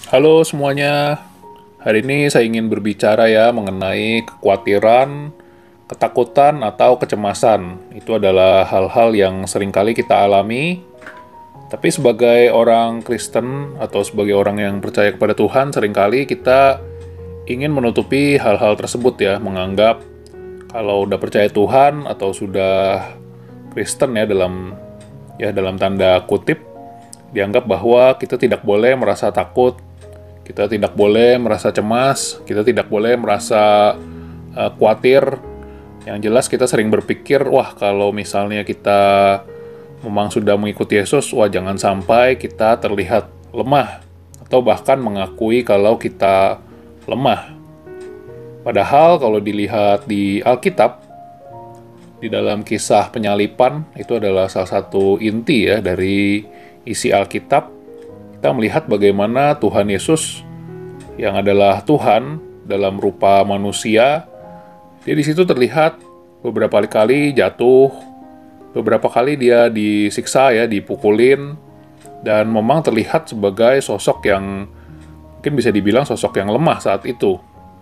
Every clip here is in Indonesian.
Halo semuanya, hari ini saya ingin berbicara ya mengenai kekhawatiran, ketakutan, atau kecemasan. Itu adalah hal-hal yang seringkali kita alami, tapi sebagai orang Kristen atau sebagai orang yang percaya kepada Tuhan, seringkali kita ingin menutupi hal-hal tersebut ya, menganggap kalau udah percaya Tuhan atau sudah Kristen ya dalam tanda kutip, dianggap bahwa kita tidak boleh merasa takut, kita tidak boleh merasa cemas, kita tidak boleh merasa khawatir. Yang jelas kita sering berpikir, wah kalau misalnya kita memang sudah mengikuti Yesus, wah jangan sampai kita terlihat lemah, atau bahkan mengakui kalau kita lemah. Padahal kalau dilihat di Alkitab, di dalam kisah penyalipan, itu adalah salah satu inti ya dari isi Alkitab. Kita melihat bagaimana Tuhan Yesus yang adalah Tuhan dalam rupa manusia, dia di situ terlihat beberapa kali jatuh, beberapa kali dia disiksa ya, dipukulin, dan memang terlihat sebagai sosok yang mungkin bisa dibilang sosok yang lemah saat itu.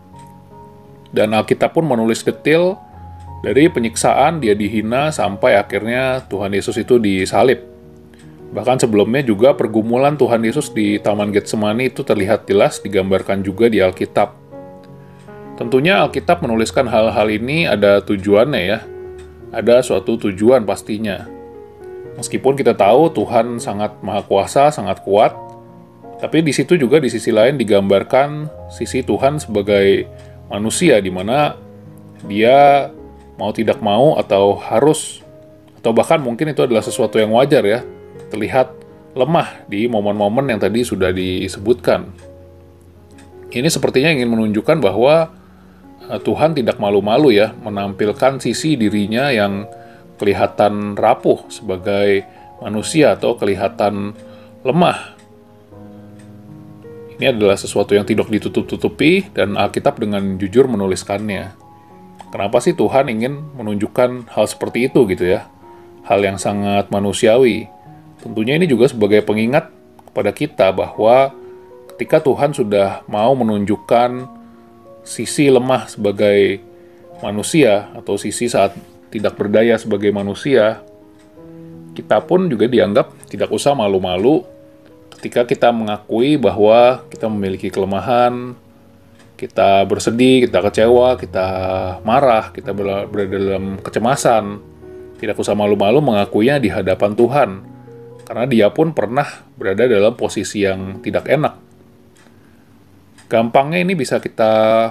Dan Alkitab pun menulis detail dari penyiksaan dia dihina sampai akhirnya Tuhan Yesus itu disalib. Bahkan sebelumnya juga pergumulan Tuhan Yesus di Taman Getsemani itu terlihat jelas digambarkan juga di Alkitab. Tentunya Alkitab menuliskan hal-hal ini ada tujuannya ya. Ada suatu tujuan pastinya. Meskipun kita tahu Tuhan sangat maha kuasa, sangat kuat, tapi di situ juga di sisi lain digambarkan sisi Tuhan sebagai manusia, di mana dia mau tidak mau atau harus, atau bahkan mungkin itu adalah sesuatu yang wajar ya, terlihat lemah di momen-momen yang tadi sudah disebutkan. Ini sepertinya ingin menunjukkan bahwa Tuhan tidak malu-malu ya menampilkan sisi dirinya yang kelihatan rapuh sebagai manusia atau kelihatan lemah. Ini adalah sesuatu yang tidak ditutup-tutupi dan Alkitab dengan jujur menuliskannya. Kenapa sih Tuhan ingin menunjukkan hal seperti itu gitu ya? Hal yang sangat manusiawi. Tentunya ini juga sebagai pengingat kepada kita bahwa ketika Tuhan sudah mau menunjukkan sisi lemah sebagai manusia atau sisi saat tidak berdaya sebagai manusia, kita pun juga dianggap tidak usah malu-malu ketika kita mengakui bahwa kita memiliki kelemahan, kita bersedih, kita kecewa, kita marah, kita berada dalam kecemasan. Tidak usah malu-malu mengakuinya di hadapan Tuhan. Karena dia pun pernah berada dalam posisi yang tidak enak. Gampangnya ini bisa kita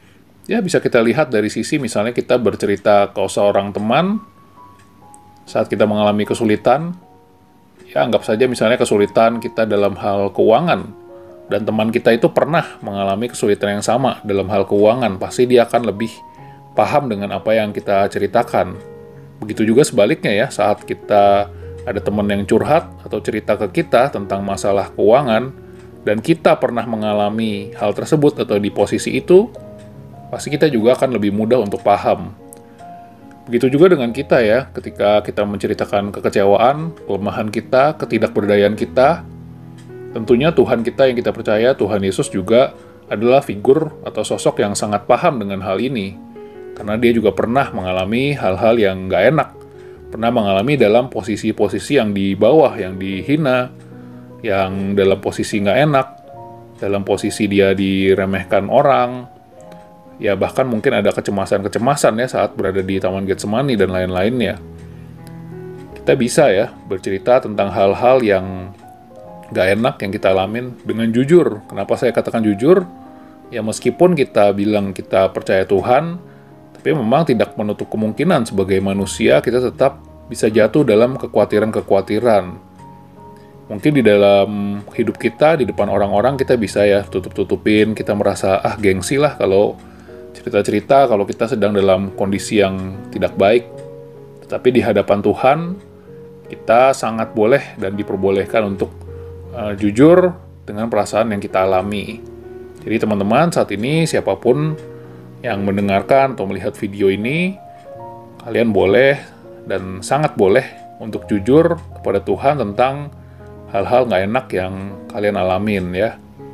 lihat dari sisi misalnya kita bercerita ke seorang teman saat kita mengalami kesulitan. Ya anggap saja misalnya kesulitan kita dalam hal keuangan, dan teman kita itu pernah mengalami kesulitan yang sama dalam hal keuangan, pasti dia akan lebih paham dengan apa yang kita ceritakan. Begitu juga sebaliknya ya, saat kita ada teman yang curhat atau cerita ke kita tentang masalah keuangan, dan kita pernah mengalami hal tersebut atau di posisi itu, pasti kita juga akan lebih mudah untuk paham. Begitu juga dengan kita ya, ketika kita menceritakan kekecewaan, kelemahan kita, ketidakberdayaan kita, tentunya Tuhan kita yang kita percaya, Tuhan Yesus juga adalah figur atau sosok yang sangat paham dengan hal ini. Karena dia juga pernah mengalami hal-hal yang nggak enak. Pernah mengalami dalam posisi-posisi yang di bawah, yang dihina, yang dalam posisi nggak enak, dalam posisi dia diremehkan orang, ya bahkan mungkin ada kecemasan-kecemasan ya saat berada di Taman Getsemani dan lain-lainnya. Kita bisa ya bercerita tentang hal-hal yang nggak enak yang kita alamin dengan jujur. Kenapa saya katakan jujur? Ya meskipun kita bilang kita percaya Tuhan, tapi memang tidak menutup kemungkinan sebagai manusia kita tetap bisa jatuh dalam kekhawatiran-kekhawatiran. Mungkin di dalam hidup kita, di depan orang-orang kita bisa ya tutup-tutupin, kita merasa gengsi lah kalau cerita-cerita kalau kita sedang dalam kondisi yang tidak baik. Tetapi di hadapan Tuhan, kita sangat boleh dan diperbolehkan untuk jujur dengan perasaan yang kita alami. Jadi teman-teman, saat ini siapapun yang mendengarkan atau melihat video ini, kalian boleh dan sangat boleh untuk jujur kepada Tuhan tentang hal-hal nggak enak yang kalian alamin ya.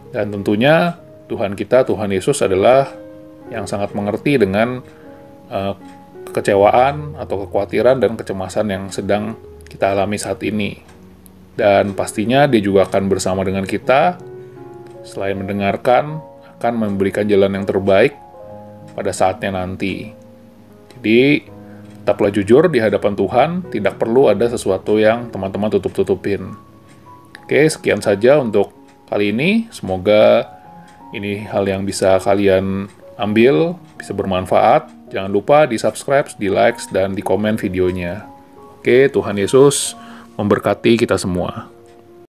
Dan tentunya Tuhan kita, Tuhan Yesus adalah yang sangat mengerti dengan kekecewaan atau kekhawatiran dan kecemasan yang sedang kita alami saat ini. Dan pastinya dia juga akan bersama dengan kita, selain mendengarkan, akan memberikan jalan yang terbaik pada saatnya nanti. Jadi, tetaplah jujur di hadapan Tuhan, tidak perlu ada sesuatu yang teman-teman tutup-tutupin. Oke, sekian saja untuk kali ini. Semoga ini hal yang bisa kalian ambil, bisa bermanfaat. Jangan lupa di-subscribe, di-like, dan di-komen videonya. Oke, Tuhan Yesus memberkati kita semua.